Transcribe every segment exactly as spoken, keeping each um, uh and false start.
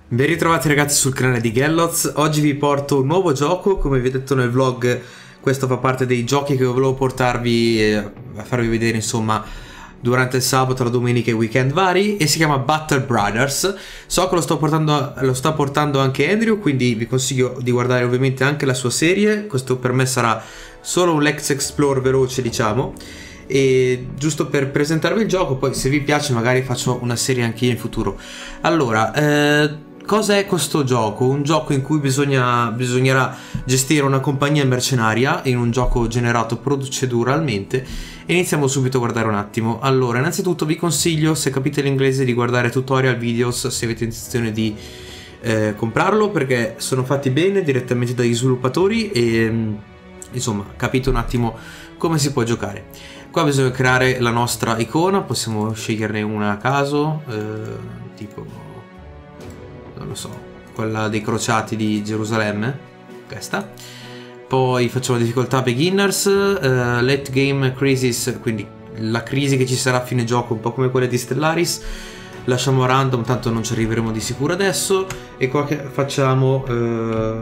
Ben ritrovati ragazzi sul canale di Gelloz. Oggi vi porto un nuovo gioco. Come vi ho detto nel vlog, questo fa parte dei giochi che volevo portarvi eh, a farvi vedere, insomma, durante il sabato, la domenica e i weekend vari, e si chiama Battle Brothers. So che lo sto portando, lo sta portando anche Andrew, quindi vi consiglio di guardare ovviamente anche la sua serie. Questo per me sarà solo un Let's Explore veloce, diciamo, e giusto per presentarvi il gioco. Poi se vi piace magari faccio una serie anche io in futuro. Allora, eh, cosa è questo gioco? Un gioco in cui bisogna, bisognerà gestire una compagnia mercenaria in un gioco generato proceduralmente. E iniziamo subito a guardare un attimo. Allora, innanzitutto vi consiglio, se capite l'inglese, di guardare tutorial, videos se avete intenzione di eh, comprarlo, perché sono fatti bene direttamente dagli sviluppatori e insomma capite un attimo come si può giocare. Qua bisogna creare la nostra icona, possiamo sceglierne una a caso, eh, tipo, non lo so, quella dei crociati di Gerusalemme, questa. Poi facciamo difficoltà beginners, uh, late game crisis, quindi la crisi che ci sarà a fine gioco, un po' come quelle di Stellaris. Lasciamo random, tanto non ci arriveremo di sicuro adesso. E qua che facciamo uh,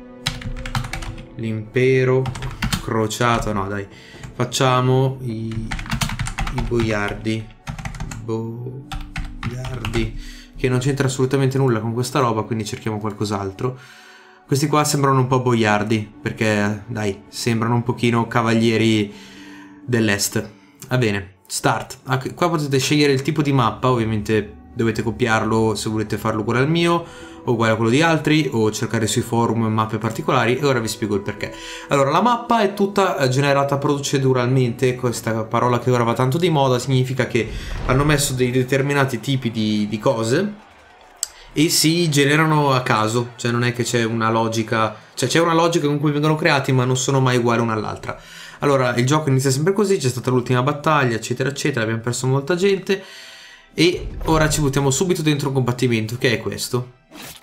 l'impero crociato, no dai, facciamo i, i boiardi, boiardi, che non c'entra assolutamente nulla con questa roba, quindi cerchiamo qualcos'altro. Questi qua sembrano un po' boiardi, perché, dai, sembrano un pochino cavalieri dell'est. Va bene, start. Ah, qua potete scegliere il tipo di mappa, ovviamente dovete copiarlo se volete farlo uguale al mio, o uguale a quello di altri, o cercare sui forum mappe particolari, e ora vi spiego il perché. Allora, la mappa è tutta generata proceduralmente. Questa parola che ora va tanto di moda significa che hanno messo dei determinati tipi di, di cose e si generano a caso, cioè non è che c'è una logica, cioè c'è una logica con cui vengono creati, ma non sono mai uguali una all'altra. Allora, il gioco inizia sempre così, c'è stata l'ultima battaglia, eccetera, eccetera, abbiamo perso molta gente, e ora ci buttiamo subito dentro un combattimento, che è questo.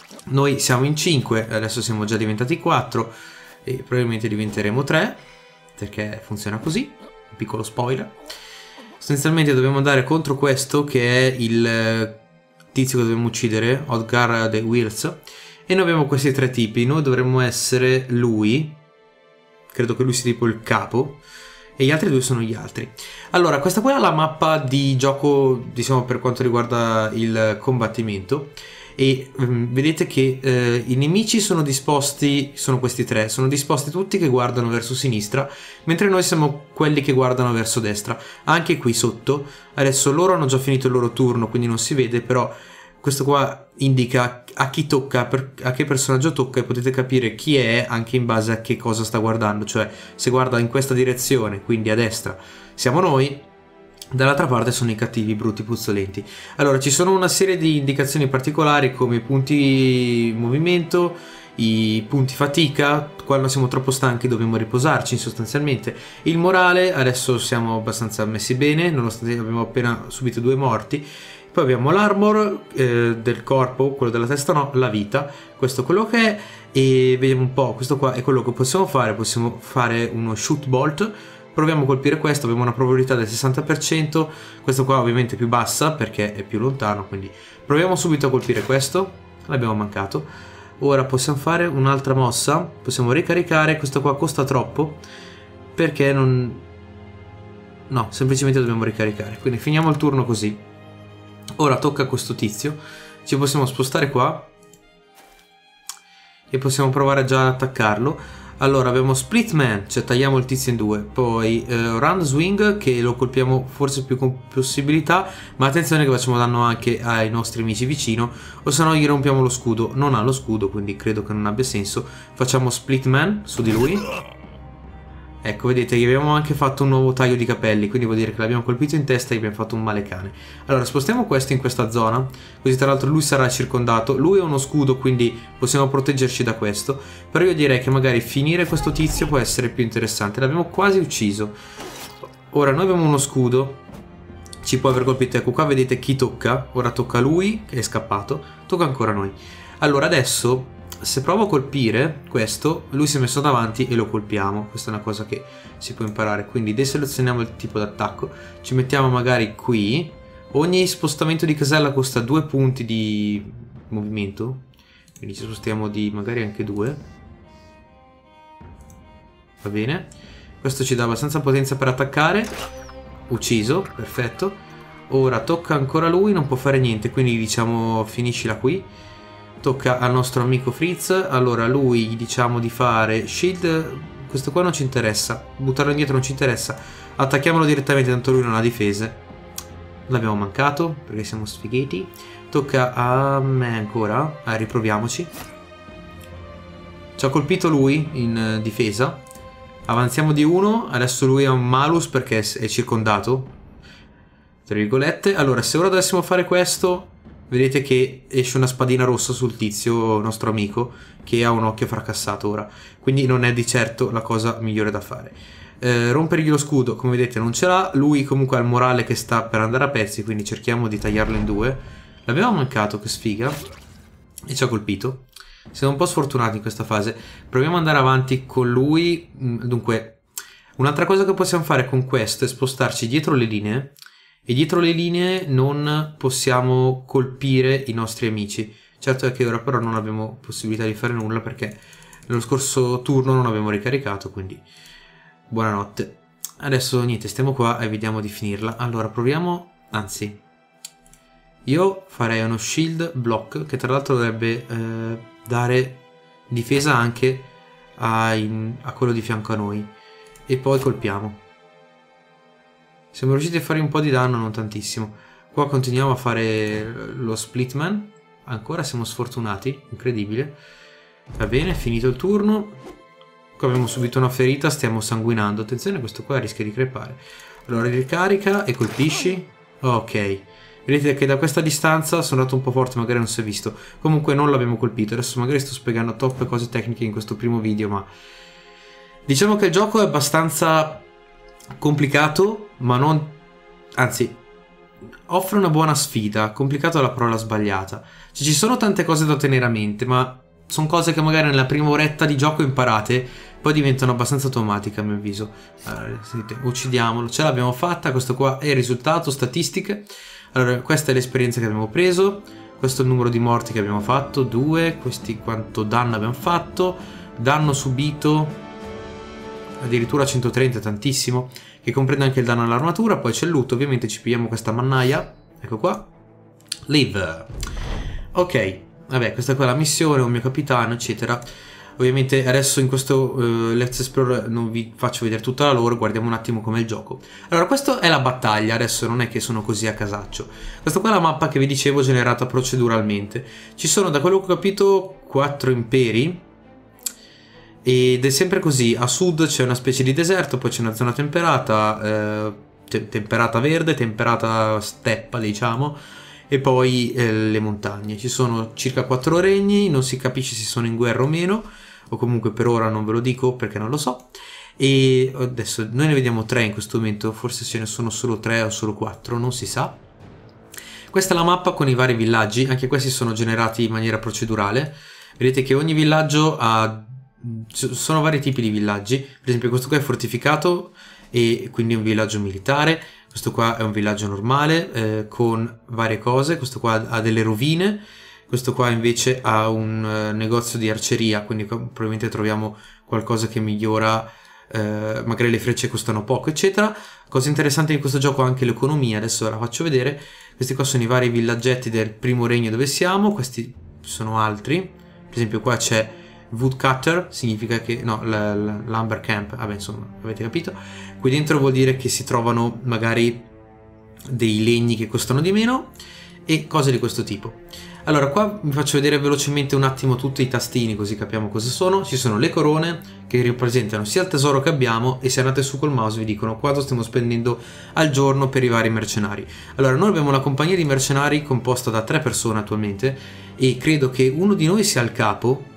Noi siamo in cinque, adesso siamo già diventati quattro, e probabilmente diventeremo tre, perché funziona così, un piccolo spoiler. Sostanzialmente dobbiamo andare contro questo, che è il tizio che dobbiamo uccidere, Odgar the Wills, e noi abbiamo questi tre tipi. Noi dovremmo essere lui, credo che lui sia tipo il capo, e gli altri due sono gli altri. Allora, questa qua è la mappa di gioco, diciamo, per quanto riguarda il combattimento, e um, vedete che eh, i nemici sono disposti, sono questi tre, sono disposti tutti che guardano verso sinistra, mentre noi siamo quelli che guardano verso destra. Anche qui sotto, adesso loro hanno già finito il loro turno, quindi non si vede, però questo qua indica a chi tocca, per, a che personaggio tocca, e potete capire chi è anche in base a che cosa sta guardando. Cioè, se guarda in questa direzione, quindi a destra, siamo noi, dall'altra parte sono i cattivi, brutti, puzzolenti. Allora, ci sono una serie di indicazioni particolari, come i punti movimento, i punti fatica. Quando siamo troppo stanchi dobbiamo riposarci, sostanzialmente. Il morale, adesso siamo abbastanza messi bene, nonostante abbiamo appena subito due morti. Poi abbiamo l'armor eh, del corpo, quello della testa no, la vita, questo è quello che è, e vediamo un po', questo qua è quello che possiamo fare. Possiamo fare uno shoot bolt, proviamo a colpire questo, abbiamo una probabilità del sessanta per cento, questo qua ovviamente è più bassa perché è più lontano, quindi proviamo subito a colpire questo, l'abbiamo mancato. Ora possiamo fare un'altra mossa, possiamo ricaricare, questo qua costa troppo, perché non... no, semplicemente dobbiamo ricaricare, quindi finiamo il turno così. Ora tocca a questo tizio, ci possiamo spostare qua e possiamo provare già ad attaccarlo. Allora abbiamo Split Man, cioè tagliamo il tizio in due, poi eh, Round Swing, che lo colpiamo forse più con possibilità, ma attenzione che facciamo danno anche ai nostri amici vicino, o se no gli rompiamo lo scudo. Non ha lo scudo, quindi credo che non abbia senso. Facciamo Split Man su di lui. Ecco, vedete, gli abbiamo anche fatto un nuovo taglio di capelli, quindi vuol dire che l'abbiamo colpito in testa e gli abbiamo fatto un male cane. Allora, spostiamo questo in questa zona, così tra l'altro lui sarà circondato. Lui ha uno scudo, quindi possiamo proteggerci da questo. Però io direi che magari finire questo tizio può essere più interessante. L'abbiamo quasi ucciso. Ora, noi abbiamo uno scudo, ci può aver colpito. Ecco, qua vedete chi tocca. Ora tocca lui, che è scappato. Tocca ancora a noi. Allora, adesso, se provo a colpire questo, lui si è messo davanti e lo colpiamo. Questa è una cosa che si può imparare. Quindi deselezioniamo il tipo d'attacco, ci mettiamo magari qui. Ogni spostamento di casella costa due punti di movimento, quindi ci spostiamo di magari anche due. Va bene, questo ci dà abbastanza potenza per attaccare. Ucciso, perfetto. Ora tocca ancora a lui, non può fare niente, quindi diciamo finiscila qui. Tocca al nostro amico Fritz. Allora lui gli diciamo di fare shield. Questo qua non ci interessa, buttarlo indietro non ci interessa. Attacchiamolo direttamente, tanto lui non ha difese. L'abbiamo mancato perché siamo sfigheti. Tocca a me ancora. Ah, riproviamoci. Ci ha colpito lui in difesa. Avanziamo di uno. Adesso lui ha un malus perché è circondato, tra virgolette. Allora, se ora dovessimo fare questo, vedete che esce una spadina rossa sul tizio, nostro amico, che ha un occhio fracassato ora. Quindi non è di certo la cosa migliore da fare. Eh, rompergli lo scudo, come vedete, non ce l'ha. Lui comunque ha il morale che sta per andare a pezzi, quindi cerchiamo di tagliarlo in due. L'abbiamo mancato, che sfiga. E ci ha colpito. Siamo un po' sfortunati in questa fase. Proviamo ad andare avanti con lui. Dunque, un'altra cosa che possiamo fare con questo è spostarci dietro le linee. E dietro le linee non possiamo colpire i nostri amici. Certo è che ora però non abbiamo possibilità di fare nulla perché nello scorso turno non abbiamo ricaricato, quindi buonanotte. Adesso niente, stiamo qua e vediamo di finirla. Allora proviamo, anzi io farei uno shield block che tra l'altro dovrebbe eh, dare difesa anche a, in, a quello di fianco a noi. E poi colpiamo. Siamo riusciti a fare un po' di danno, non tantissimo. Qua continuiamo a fare lo splitman. Ancora siamo sfortunati, incredibile. Va bene, finito il turno. Qua abbiamo subito una ferita, stiamo sanguinando. Attenzione, questo qua rischia di crepare. Allora ricarica e colpisci. Ok. Vedete che da questa distanza sono andato un po' forte, magari non si è visto. Comunque non l'abbiamo colpito. Adesso magari sto spiegando troppe cose tecniche in questo primo video, ma diciamo che il gioco è abbastanza complicato, ma non... anzi, offre una buona sfida. Complicato è la parola sbagliata. Cioè, ci sono tante cose da tenere a mente, ma sono cose che magari nella prima oretta di gioco imparate, poi diventano abbastanza automatiche a mio avviso. Allora, sentite, uccidiamolo, ce l'abbiamo fatta. Questo qua è il risultato, statistiche. Allora, questa è l'esperienza che abbiamo preso. Questo è il numero di morti che abbiamo fatto, due. Questi quanto danno abbiamo fatto. Danno subito addirittura centotrenta, tantissimo, che comprende anche il danno all'armatura. Poi c'è il loot, ovviamente ci pigliamo questa mannaia, ecco qua, live. Ok, vabbè, questa qua è la missione, un mio capitano, eccetera. Ovviamente adesso in questo uh, Let's Explore non vi faccio vedere tutta la lore, guardiamo un attimo com'è il gioco. Allora, questa è la battaglia, adesso non è che sono così a casaccio. Questa qua è la mappa che vi dicevo, generata proceduralmente. Ci sono, da quello che ho capito, quattro imperi. Ed è sempre così, a sud c'è una specie di deserto, poi c'è una zona temperata, eh, te temperata verde, temperata steppa diciamo, e poi eh, le montagne. Ci sono circa quattro regni, non si capisce se sono in guerra o meno, o comunque per ora non ve lo dico perché non lo so. E adesso noi ne vediamo tre in questo momento, forse ce ne sono solo tre o solo quattro, non si sa. Questa è la mappa con i vari villaggi, anche questi sono generati in maniera procedurale. Vedete che ogni villaggio ha... sono vari tipi di villaggi. Per esempio questo qua è fortificato e quindi è un villaggio militare. Questo qua è un villaggio normale eh, con varie cose. Questo qua ha delle rovine. Questo qua invece ha un uh, negozio di arceria, quindi probabilmente troviamo qualcosa che migliora, eh, magari le frecce costano poco eccetera. Cosa interessante di questo gioco è anche l'economia, adesso ve la faccio vedere. Questi qua sono i vari villaggetti del primo regno dove siamo, questi sono altri. Per esempio qua c'è Woodcutter, significa che... no, l'Umber Camp, vabbè insomma, avete capito. Qui dentro vuol dire che si trovano magari dei legni che costano di meno e cose di questo tipo. Allora qua vi faccio vedere velocemente un attimo tutti i tastini così capiamo cosa sono. Ci sono le corone che rappresentano sia il tesoro che abbiamo e se andate su col mouse vi dicono quanto stiamo spendendo al giorno per i vari mercenari. Allora noi abbiamo una compagnia di mercenari composta da tre persone attualmente e credo che uno di noi sia il capo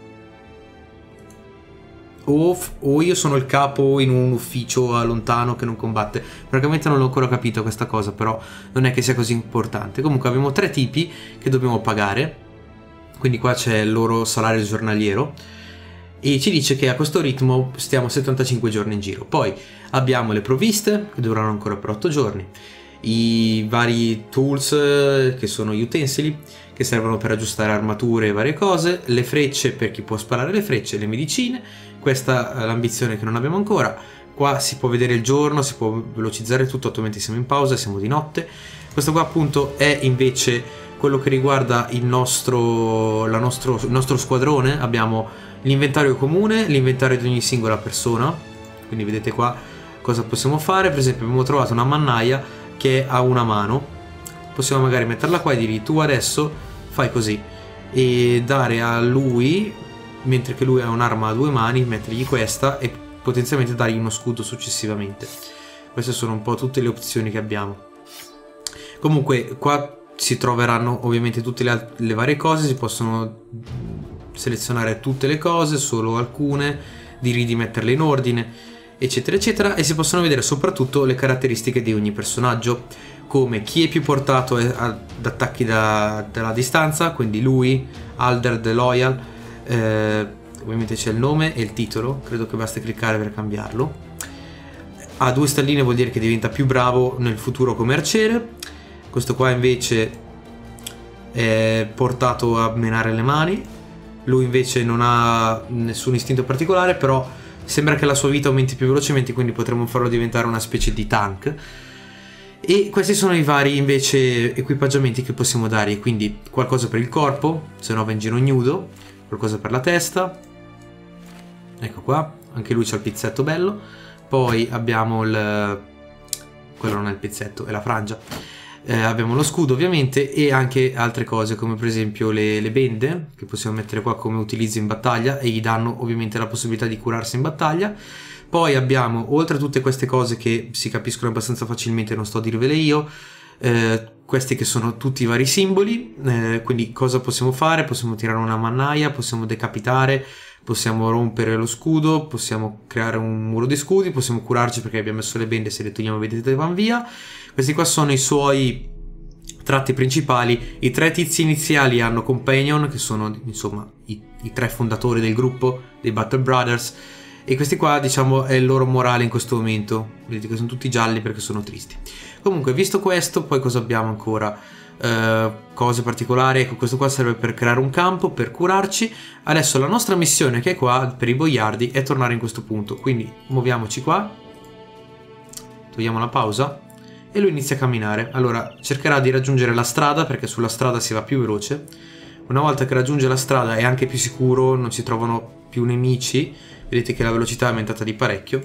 o, o io sono il capo in un ufficio a lontano che non combatte. Francamente non l'ho ancora capito questa cosa, però non è che sia così importante. Comunque abbiamo tre tipi che dobbiamo pagare, quindi qua c'è il loro salario giornaliero e ci dice che a questo ritmo stiamo settantacinque giorni in giro. Poi abbiamo le provviste che dureranno ancora per otto giorni, i vari tools eh, che sono gli utensili che servono per aggiustare armature e varie cose, le frecce per chi può sparare le frecce, le medicine. Questa è l'ambizione che non abbiamo ancora. Qua si può vedere il giorno, si può velocizzare tutto, attualmente siamo in pausa, siamo di notte. Questo qua appunto è invece quello che riguarda il nostro, la nostro, il nostro squadrone. Abbiamo l'inventario comune, l'inventario di ogni singola persona, quindi vedete qua cosa possiamo fare. Per esempio abbiamo trovato una mannaia che ha una mano, possiamo magari metterla qua e dirgli tu adesso fai così e dare a lui, mentre che lui ha un'arma a due mani, mettergli questa e potenzialmente dargli uno scudo successivamente. Queste sono un po' tutte le opzioni che abbiamo. Comunque qua si troveranno ovviamente tutte le, le varie cose, si possono selezionare tutte le cose, solo alcune, dirgli di metterle in ordine, eccetera eccetera, e si possono vedere soprattutto le caratteristiche di ogni personaggio, come chi è più portato ad attacchi da, dalla distanza, quindi lui, Alder the Loyal, eh, ovviamente c'è il nome e il titolo, credo che basti cliccare per cambiarlo. Ha due stelline, vuol dire che diventa più bravo nel futuro come arciere. Questo qua invece è portato a menare le mani, lui invece non ha nessun istinto particolare, però sembra che la sua vita aumenti più velocemente, quindi potremmo farlo diventare una specie di tank. E questi sono i vari invece equipaggiamenti che possiamo dargli, quindi qualcosa per il corpo, se no va in giro ignudo, qualcosa per la testa, ecco qua, anche lui c'ha il pizzetto bello, poi abbiamo il... quello non è il pizzetto, è la frangia, eh, abbiamo lo scudo ovviamente e anche altre cose come per esempio le, le bende che possiamo mettere qua come utilizzo in battaglia e gli danno ovviamente la possibilità di curarsi in battaglia. Poi abbiamo, oltre a tutte queste cose che si capiscono abbastanza facilmente, non sto a dirvele io, eh, questi che sono tutti i vari simboli, eh, quindi cosa possiamo fare? Possiamo tirare una mannaia, possiamo decapitare, possiamo rompere lo scudo, possiamo creare un muro di scudi, possiamo curarci perché abbiamo messo le bende, se le togliamo vedete van via. Questi qua sono i suoi tratti principali. I tre tizi iniziali hanno companion, che sono insomma i, i tre fondatori del gruppo dei Battle Brothers, e questi qua diciamo è il loro morale in questo momento. Vedete che sono tutti gialli perché sono tristi. Comunque, visto questo, poi cosa abbiamo ancora? Uh, cose particolari, ecco, questo qua serve per creare un campo, per curarci. Adesso la nostra missione che è qua per i boiardi è tornare in questo punto, quindi muoviamoci qua, togliamo la pausa e lui inizia a camminare. Allora cercherà di raggiungere la strada perché sulla strada si va più veloce. Una volta che raggiunge la strada è anche più sicuro, non si trovano più nemici. Vedete che la velocità è aumentata di parecchio.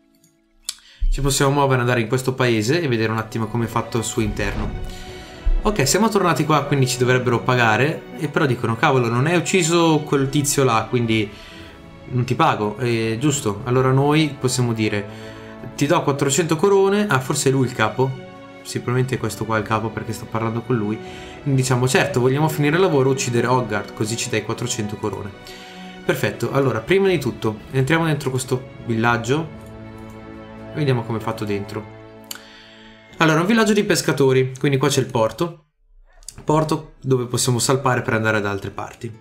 Ci possiamo muovere, andare in questo paese e vedere un attimo come è fatto al suo interno. Ok, siamo tornati qua, quindi ci dovrebbero pagare. E però dicono, cavolo, non hai ucciso quel tizio là, quindi non ti pago. È giusto, allora noi possiamo dire, ti do quattrocento corone. Ah, forse è lui il capo? Sì, probabilmente è questo qua il capo perché sto parlando con lui. Quindi diciamo, certo, vogliamo finire il lavoro, uccidere Hoggard, così ci dai quattrocento corone. Perfetto, allora, prima di tutto, entriamo dentro questo villaggio e vediamo come è fatto dentro. Allora, un villaggio di pescatori, quindi qua c'è il porto, porto dove possiamo salpare per andare da altre parti.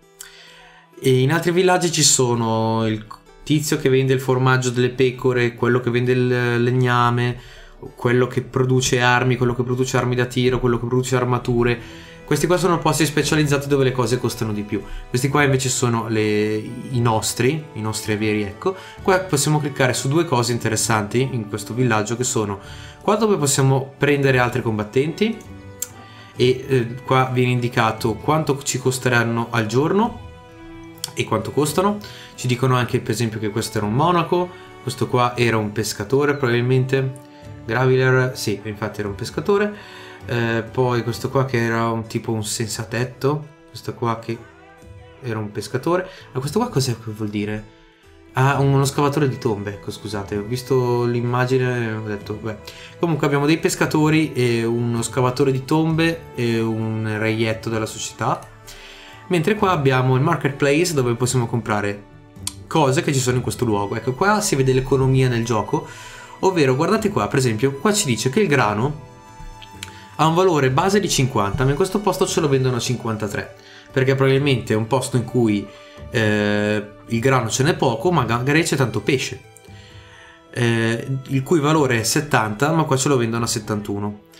E in altri villaggi ci sono il tizio che vende il formaggio delle pecore, quello che vende il legname, quello che produce armi, quello che produce armi da tiro, quello che produce armature. Questi qua sono posti specializzati dove le cose costano di più. Questi qua invece sono le, i nostri, i nostri avieri, ecco. Qua possiamo cliccare su due cose interessanti in questo villaggio, che sono qua dove possiamo prendere altri combattenti e eh, qua viene indicato quanto ci costeranno al giorno e quanto costano. Ci dicono anche per esempio che questo era un monaco, questo qua era un pescatore probabilmente, Graviler, sì, infatti era un pescatore. Eh, poi questo qua che era un tipo un senzatetto, questo qua che era un pescatore. Ma questo qua cos'è che vuol dire? Ah, uno scavatore di tombe, ecco, scusate, ho visto l'immagine e ho detto, beh. Comunque abbiamo dei pescatori e uno scavatore di tombe e un reietto della società. Mentre qua abbiamo il marketplace dove possiamo comprare cose che ci sono in questo luogo. Ecco, qua si vede l'economia nel gioco, ovvero guardate qua, per esempio, qua ci dice che il grano ha un valore base di cinquanta, ma in questo posto ce lo vendono a cinquantatré, perché probabilmente è un posto in cui eh, il grano ce n'è poco, ma magari c'è tanto pesce, eh, il cui valore è settanta, ma qua ce lo vendono a settantuno.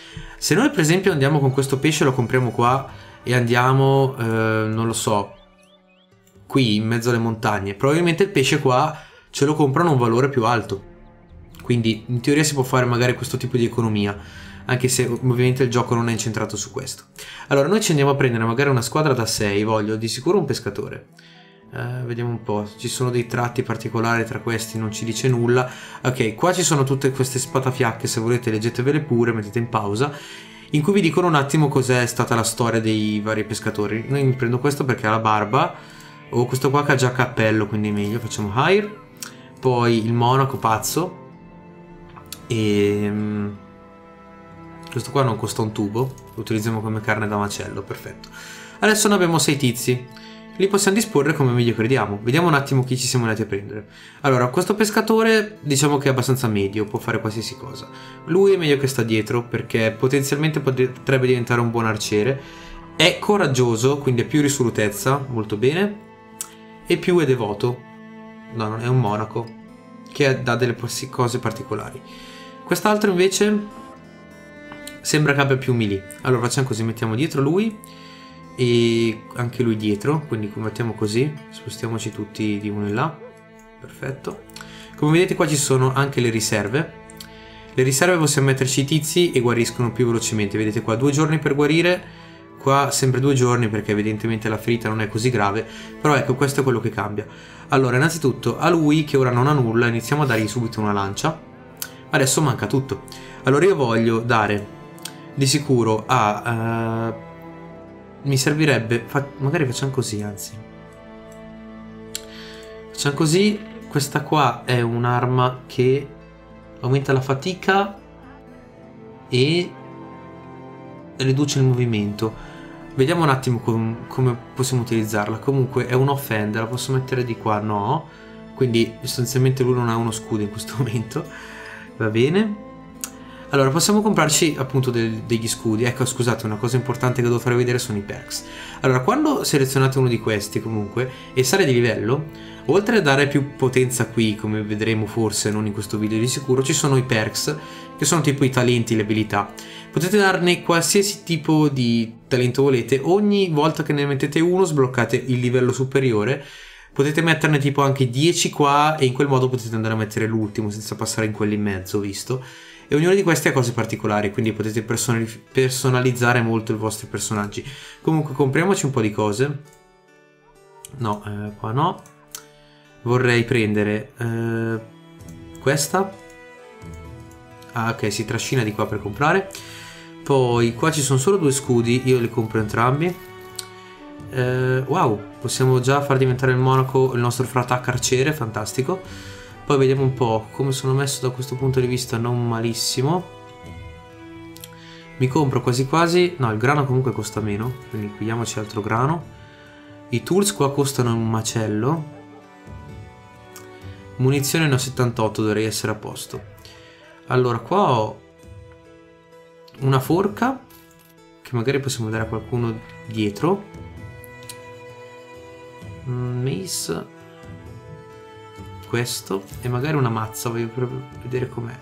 Se noi per esempio andiamo con questo pesce, lo compriamo qua e andiamo, eh, non lo so, qui in mezzo alle montagne, probabilmente il pesce qua ce lo comprano a un valore più alto. Quindi in teoria si può fare magari questo tipo di economia, anche se ovviamente il gioco non è incentrato su questo. Allora noi ci andiamo a prendere magari una squadra da sei, voglio di sicuro un pescatore. Uh, vediamo un po', ci sono dei tratti particolari tra questi, non ci dice nulla. Ok, qua ci sono tutte queste spatafiacche, se volete leggetevele pure, mettete in pausa, in cui vi dicono un attimo cos'è stata la storia dei vari pescatori. Noi mi prendo questo perché ha la barba, o questo qua che ha già cappello, quindi meglio, facciamo hire. Poi il monaco pazzo, e questo qua non costa un tubo, lo utilizziamo come carne da macello, perfetto. Adesso ne abbiamo sei tizi. Li possiamo disporre come meglio crediamo. Vediamo un attimo chi ci siamo andati a prendere. Allora, questo pescatore diciamo che è abbastanza medio, può fare qualsiasi cosa. Lui è meglio che sta dietro perché potenzialmente potrebbe diventare un buon arciere. È coraggioso, quindi ha più risolutezza, molto bene. E più è devoto. No, non è un monaco, che dà delle cose particolari. Quest'altro invece sembra che abbia più melee. Allora facciamo così, mettiamo dietro lui e anche lui dietro, quindi mettiamo così, spostiamoci tutti di uno in là, perfetto. Come vedete qua ci sono anche le riserve. Le riserve possiamo metterci i tizi e guariscono più velocemente. Vedete qua due giorni per guarire, qua sempre due giorni perché evidentemente la ferita non è così grave, però ecco questo è quello che cambia. Allora innanzitutto a lui che ora non ha nulla iniziamo a dargli subito una lancia. Adesso manca tutto. Allora io voglio dare di sicuro a... Uh, mi servirebbe, fa, magari facciamo così, anzi facciamo così. Questa qua è un'arma che aumenta la fatica e riduce il movimento. Vediamo un attimo com come possiamo utilizzarla. Comunque è un offender, la posso mettere di qua? No, quindi sostanzialmente lui non ha uno scudo in questo momento. Va bene. Allora possiamo comprarci appunto del, degli scudi. Ecco, scusate, una cosa importante che devo fare vedere sono i perks. Allora quando selezionate uno di questi comunque e sale di livello, oltre a dare più potenza qui, come vedremo forse non in questo video di sicuro, ci sono i perks che sono tipo i talenti, le abilità. Potete darne qualsiasi tipo di talento volete. Ogni volta che ne mettete uno sbloccate il livello superiore. Potete metterne tipo anche dieci qua e in quel modo potete andare a mettere l'ultimo senza passare in quelli in mezzo, visto? E ognuno di questi ha cose particolari, quindi potete personalizzare molto i vostri personaggi. Comunque compriamoci un po' di cose. No, eh, qua no. Vorrei prendere eh, questa. Ah ok, si trascina di qua per comprare. Poi qua ci sono solo due scudi, io li compro entrambi. eh, Wow, possiamo già far diventare il monaco il nostro Fratak arciere, fantastico. Poi vediamo un po' come sono messo da questo punto di vista, non malissimo. Mi compro quasi quasi... No, il grano comunque costa meno, quindi pigliamoci altro grano. I tools qua costano un macello. Munizione ne ho settantotto, dovrei essere a posto. Allora, qua ho una forca, che magari possiamo dare a qualcuno dietro. Mace... questo e magari una mazza, voglio proprio vedere com'è.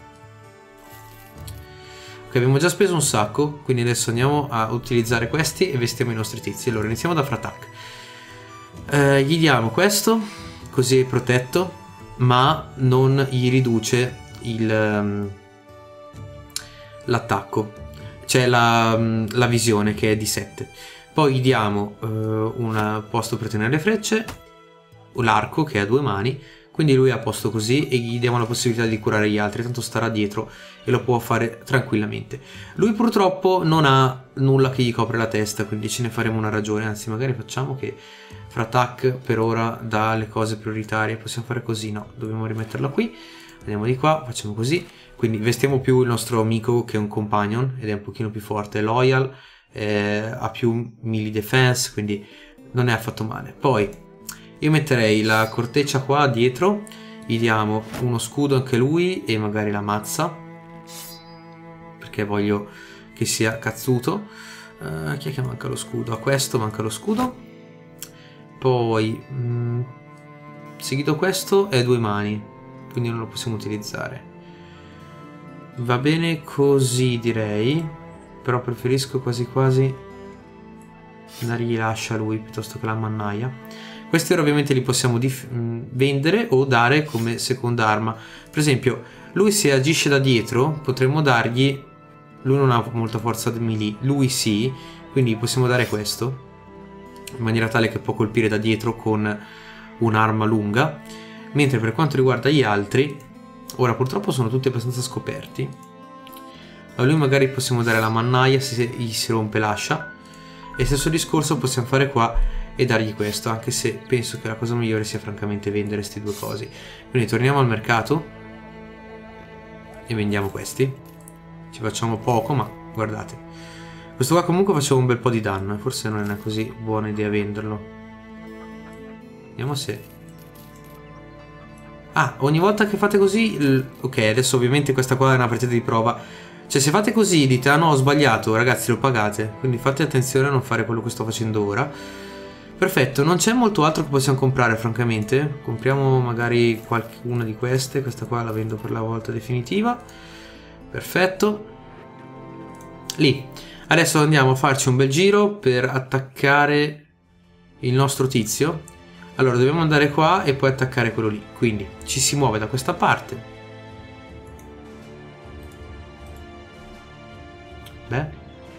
Ok, abbiamo già speso un sacco, quindi adesso andiamo a utilizzare questi e vestiamo i nostri tizi. Allora iniziamo da Fratak. Eh, gli diamo questo, così è protetto, ma non gli riduce um, l'attacco, cioè la, um, la visione che è di sette. Poi gli diamo uh, un posto per tenere le frecce, l'arco che ha due mani, quindi lui è a posto così e gli diamo la possibilità di curare gli altri, tanto starà dietro e lo può fare tranquillamente. Lui purtroppo non ha nulla che gli copre la testa, quindi ce ne faremo una ragione, anzi magari facciamo che Fratak per ora dà le cose prioritarie. Possiamo fare così? No, dobbiamo rimetterla qui. Andiamo di qua, facciamo così, quindi vestiamo più il nostro amico che è un companion ed è un pochino più forte, è loyal, eh, ha più melee defense, quindi non è affatto male. Poi io metterei la corteccia qua dietro, gli diamo uno scudo anche lui e magari la mazza, perché voglio che sia cazzuto. Uh, chi è che manca lo scudo? A questo manca lo scudo. Poi, mh, seguito questo, è due mani, quindi non lo possiamo utilizzare. Va bene così, direi. però preferisco quasi quasi dargli l'ascia a lui piuttosto che la mannaia. Questi ora ovviamente li possiamo vendere o dare come seconda arma. Per esempio, lui se agisce da dietro potremmo dargli... Lui non ha molta forza di melee, lui sì, quindi possiamo dare questo, in maniera tale che può colpire da dietro con un'arma lunga. Mentre per quanto riguarda gli altri, ora purtroppo sono tutti abbastanza scoperti. A lui magari possiamo dare la mannaia se gli si rompe l'ascia. E stesso discorso possiamo fare qua e dargli questo, anche se penso che la cosa migliore sia francamente vendere queste due cose. Quindi torniamo al mercato e vendiamo questi. Ci facciamo poco, ma guardate, questo qua comunque faceva un bel po' di danno e forse non è così buona idea venderlo. Vediamo se... Ah, ogni volta che fate così... Ok, adesso ovviamente questa qua è una partita di prova. Cioè se fate così dite ah no ho sbagliato, ragazzi lo pagate. Quindi fate attenzione a non fare quello che sto facendo ora. Perfetto, non c'è molto altro che possiamo comprare francamente. Compriamo magari qualcuna di queste. Questa qua la vendo per la volta definitiva. Perfetto. Lì. Adesso andiamo a farci un bel giro per attaccare il nostro tizio. Allora dobbiamo andare qua e poi attaccare quello lì. Quindi ci si muove da questa parte. Beh.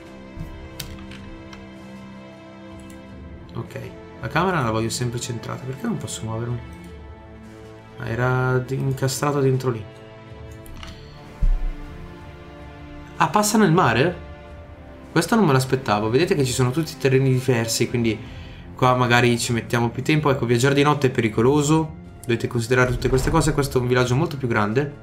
Ok, la camera la voglio sempre centrata. Perché non posso muovermi? Ah, era incastrato dentro lì. Ah, passa nel mare? Questo non me l'aspettavo. Vedete che ci sono tutti terreni diversi, quindi qua magari ci mettiamo più tempo. Ecco, viaggiare di notte è pericoloso. Dovete considerare tutte queste cose. Questo è un villaggio molto più grande.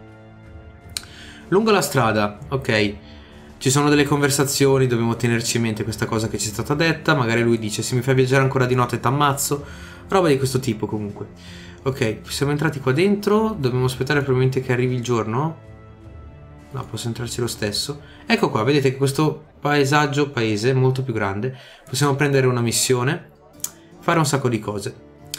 Lungo la strada, ok. Ci sono delle conversazioni, dobbiamo tenerci in mente questa cosa che ci è stata detta. Magari lui dice se mi fai viaggiare ancora di notte t'ammazzo. Roba di questo tipo comunque. Ok, siamo entrati qua dentro. Dobbiamo aspettare probabilmente che arrivi il giorno. No, posso entrarci lo stesso. Ecco qua, vedete che questo paesaggio, paese, è molto più grande. Possiamo prendere una missione, fare un sacco di cose.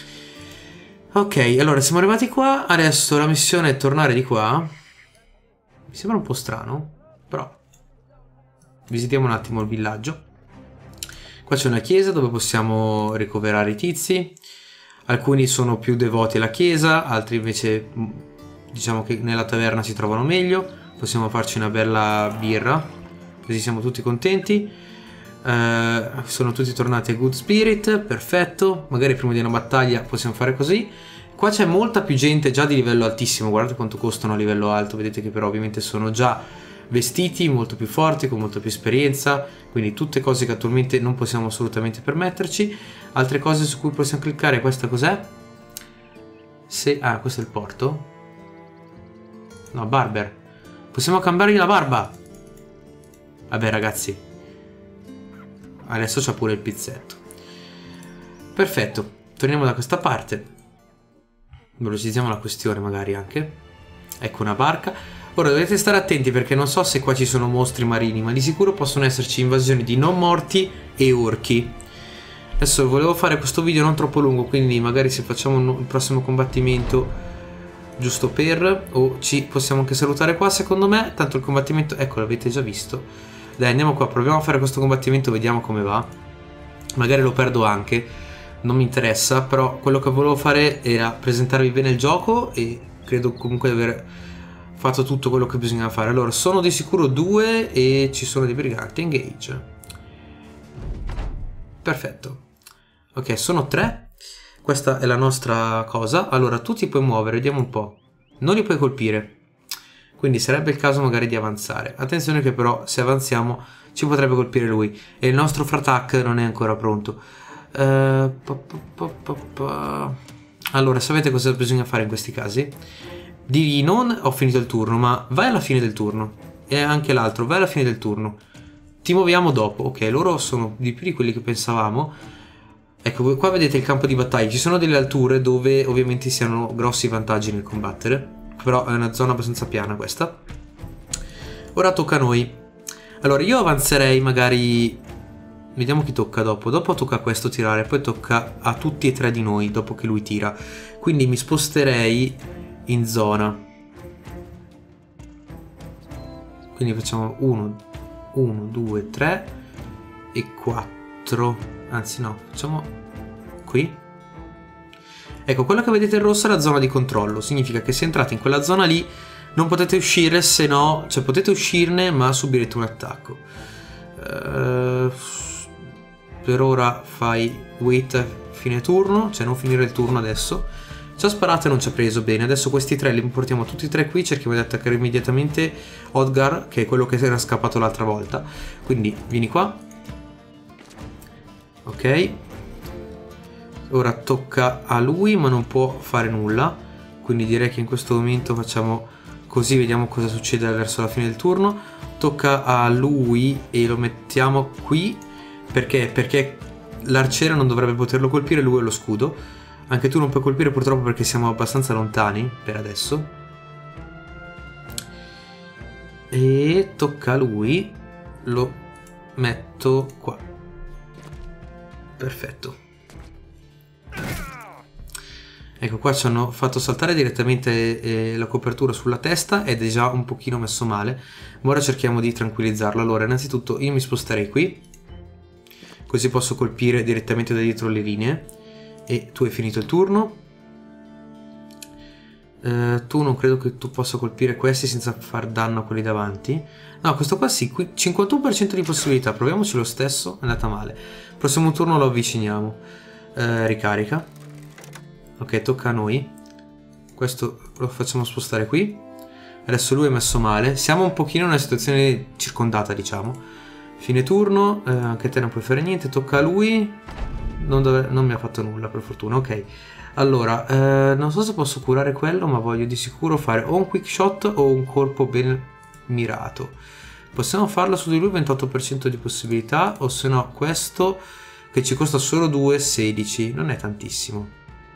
Ok, allora siamo arrivati qua. Adesso la missione è tornare di qua. Mi sembra un po' strano, però visitiamo un attimo il villaggio. Qua c'è una chiesa dove possiamo ricoverare i tizi. Alcuni sono più devoti alla chiesa, altri invece diciamo che nella taverna si trovano meglio. Possiamo farci una bella birra, così siamo tutti contenti. Eh, sono tutti tornati a good spirit, perfetto. Magari prima di una battaglia possiamo fare così. Qua c'è molta più gente già di livello altissimo. Guardate quanto costano a livello alto. Vedete che però ovviamente sono già vestiti molto più forti, con molta più esperienza, quindi tutte cose che attualmente non possiamo assolutamente permetterci. Altre cose su cui possiamo cliccare, questa cos'è? Se... Ah, questo è il porto. No, barber. Possiamo cambiargli la barba. Vabbè ragazzi, adesso c'ha pure il pizzetto. Perfetto, torniamo da questa parte. Velocizziamo la questione magari anche. Ecco una barca. Ora dovete stare attenti perché non so se qua ci sono mostri marini, ma di sicuro possono esserci invasioni di non morti e orchi. Adesso volevo fare questo video non troppo lungo, quindi magari se facciamo il prossimo combattimento giusto per, o ci possiamo anche salutare qua secondo me, tanto il combattimento, ecco l'avete già visto. Dai andiamo qua, proviamo a fare questo combattimento, vediamo come va. Magari lo perdo anche, non mi interessa, però quello che volevo fare era presentarvi bene il gioco e credo comunque di aver fatto tutto quello che bisognava fare. Allora, sono di sicuro due e ci sono dei briganti. Engage. Perfetto. Ok, sono tre. Questa è la nostra cosa. Allora, tu ti puoi muovere, vediamo un po'. Non li puoi colpire. Quindi sarebbe il caso magari di avanzare. Attenzione che però, se avanziamo, ci potrebbe colpire lui. E il nostro frattac non è ancora pronto. Uh, pa, pa, pa, pa. Allora, sapete cosa bisogna fare in questi casi? Digli non ho finito il turno, ma vai alla fine del turno. E anche l'altro, vai alla fine del turno. Ti muoviamo dopo. Ok, loro sono di più di quelli che pensavamo. Ecco, qua vedete il campo di battaglia. Ci sono delle alture dove ovviamente si hanno grossi vantaggi nel combattere. Però è una zona abbastanza piana questa. Ora tocca a noi. Allora, io avanzerei magari... Vediamo chi tocca dopo. Dopo tocca a questo tirare, poi tocca a tutti e tre di noi dopo che lui tira. Quindi mi sposterei in zona. Quindi facciamo uno, uno, due, tre e quattro. Anzi no, facciamo qui. Ecco, quello che vedete in rosso è la zona di controllo. Significa che se entrate in quella zona lì non potete uscire, se no, cioè potete uscirne ma subirete un attacco. Uh, per ora fai wait fine turno, cioè non finire il turno adesso. Ci ha sparato e non ci ha preso. Bene, adesso questi tre li portiamo tutti e tre qui. Cerchiamo di attaccare immediatamente Odgar, che è quello che era scappato l'altra volta. Quindi vieni qua. Ok. Ora tocca a lui, ma non può fare nulla. Quindi direi che in questo momento facciamo così, vediamo cosa succede verso la fine del turno. Tocca a lui e lo mettiamo qui. Perché? Perché l'arciere non dovrebbe poterlo colpire, lui è lo scudo. Anche tu non puoi colpire purtroppo perché siamo abbastanza lontani per adesso. E tocca a lui. Lo metto qua. Perfetto. Ecco, qua ci hanno fatto saltare direttamente eh, la copertura sulla testa ed è già un pochino messo male. Ma ora cerchiamo di tranquillizzarlo. Allora, innanzitutto io mi sposterei qui, così posso colpire direttamente da dietro le linee. E tu hai finito il turno. Eh, tu non credo che tu possa colpire questi senza far danno a quelli davanti. No, questo qua sì, qui cinquantuno per cento di possibilità. Proviamoci lo stesso, è andata male. Prossimo turno lo avviciniamo. Eh, ricarica. Ok, tocca a noi. Questo lo facciamo spostare qui. Adesso lui è messo male. Siamo un pochino in una situazione circondata, diciamo. Fine turno, eh, anche te non puoi fare niente. Tocca a lui. Non, dove... non mi ha fatto nulla, per fortuna. Ok. Allora, eh, non so se posso curare quello, ma voglio di sicuro fare o un quick shot o un colpo ben mirato. Possiamo farlo su di lui, ventotto per cento di possibilità. O se no questo, che ci costa solo due, sedici. Non è tantissimo.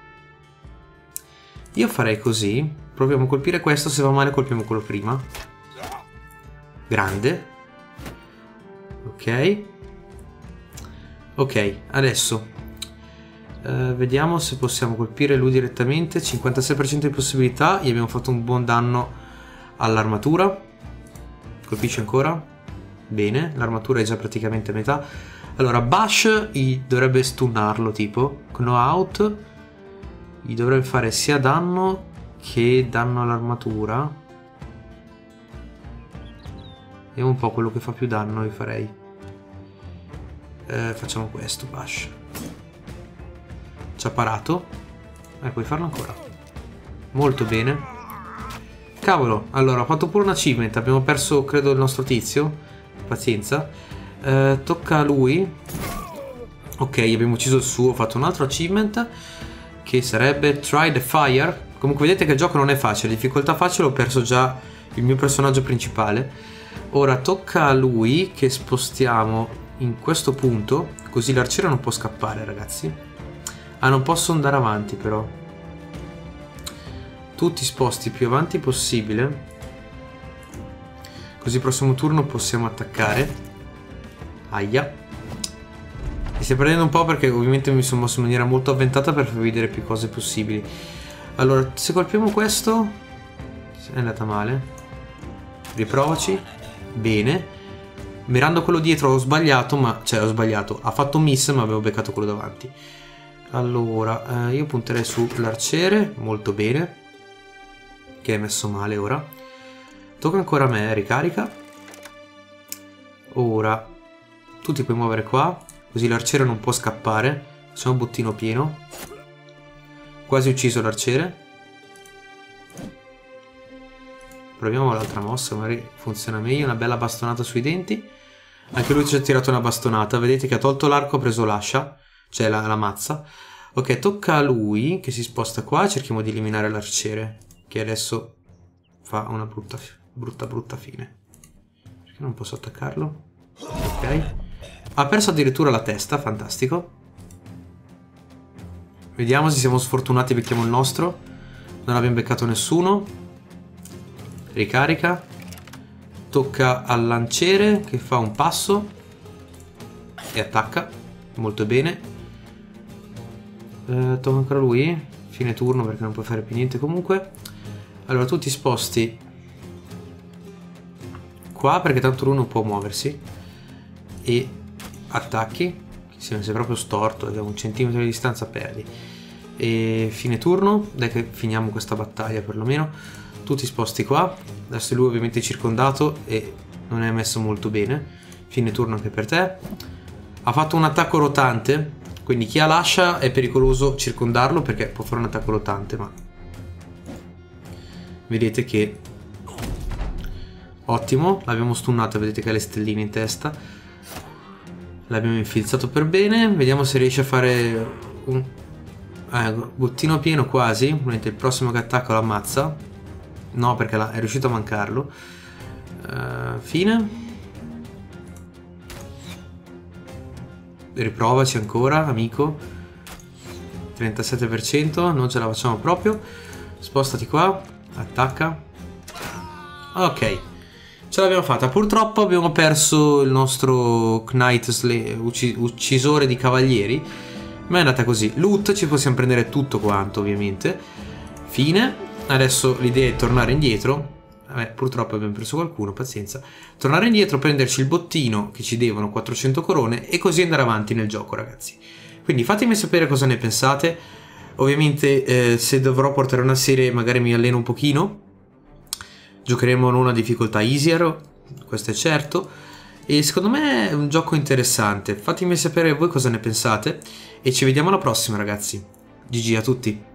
Io farei così. Proviamo a colpire questo. Se va male colpiamo quello prima. Grande. Ok. Ok, adesso uh, vediamo se possiamo colpire lui direttamente. Cinquantasei per cento di possibilità. Gli abbiamo fatto un buon danno all'armatura. Colpisce ancora. Bene, l'armatura è già praticamente a metà. Allora, Bash gli dovrebbe stunnarlo tipo. Knock-out gli dovrebbe fare sia danno che danno all'armatura. Vediamo un po' quello che fa più danno io farei. Eh, facciamo questo, Bash. Ci ha parato. Eh, puoi farlo ancora. Molto bene. Cavolo, allora ho fatto pure un achievement. Abbiamo perso, credo, il nostro tizio. Pazienza. Eh, tocca a lui. Ok, abbiamo ucciso il suo. Ho fatto un altro achievement, che sarebbe Try the Fire. Comunque vedete che il gioco non è facile. Difficoltà facile, ho perso già il mio personaggio principale. Ora tocca a lui, che spostiamo in questo punto, così l'arciere non può scappare, ragazzi. Ah, non posso andare avanti però. Tu ti sposti più avanti possibile, così il prossimo turno possiamo attaccare. Aia. Mi stai perdendo un po' perché ovviamente mi sono mosso in maniera molto avventata per farvi vedere più cose possibili. Allora, se colpiamo questo, è andata male. Riprovaci. Bene. Mirando quello dietro ho sbagliato, ma... Cioè, ho sbagliato. Ha fatto miss, ma avevo beccato quello davanti. Allora, eh, io punterei sull'arciere. Molto bene. Che è messo male ora. Tocca ancora a me, ricarica. Ora, tu ti puoi muovere qua, così l'arciere non può scappare. Facciamo un bottino pieno. Quasi ucciso l'arciere. Proviamo l'altra mossa, magari funziona meglio. Una bella bastonata sui denti. Anche lui ci ha tirato una bastonata. Vedete che ha tolto l'arco, ha preso l'ascia, cioè la, la mazza. Ok, tocca a lui, che si sposta qua. Cerchiamo di eliminare l'arciere, che adesso fa una brutta, brutta, brutta fine. Perché non posso attaccarlo? Ok. Ha perso addirittura la testa, fantastico. Vediamo se siamo sfortunati, becchiamo il nostro. Non abbiamo beccato nessuno. Ricarica. Tocca al lanciere, che fa un passo e attacca. Molto bene. eh, Tocca ancora lui. Fine turno perché non puoi fare più niente comunque. Allora tu ti sposti qua perché tanto lui non può muoversi. E attacchi. Se sei proprio storto, da un centimetro di distanza perdi. E fine turno, dai che finiamo questa battaglia perlomeno. Tu ti sposti qua. Adesso lui ovviamente è circondato e non è messo molto bene. Fine turno anche per te. Ha fatto un attacco rotante, quindi chi ha l'ascia è pericoloso circondarlo perché può fare un attacco rotante, ma vedete che ottimo, l'abbiamo stunnato, vedete che ha le stelline in testa. L'abbiamo infilzato per bene. Vediamo se riesce a fare un eh, bottino pieno quasi. Il prossimo che attacca lo ammazza. No, perché è riuscito a mancarlo. uh, Fine. Riprovaci ancora, amico. trentasette per cento, non ce la facciamo proprio. Spostati qua. Attacca. Ok, ce l'abbiamo fatta. Purtroppo abbiamo perso il nostro Knight ucc uccisore di cavalieri, ma è andata così. Loot, ci possiamo prendere tutto quanto ovviamente. Fine. Adesso l'idea è tornare indietro. Vabbè, purtroppo abbiamo preso qualcuno, pazienza. Tornare indietro, prenderci il bottino che ci devono, quattrocento corone, e così andare avanti nel gioco, ragazzi. Quindi fatemi sapere cosa ne pensate. Ovviamente eh, se dovrò portare una serie magari mi alleno un pochino. Giocheremo in una difficoltà easier, questo è certo. E secondo me è un gioco interessante. Fatemi sapere voi cosa ne pensate. E ci vediamo alla prossima, ragazzi. G G a tutti.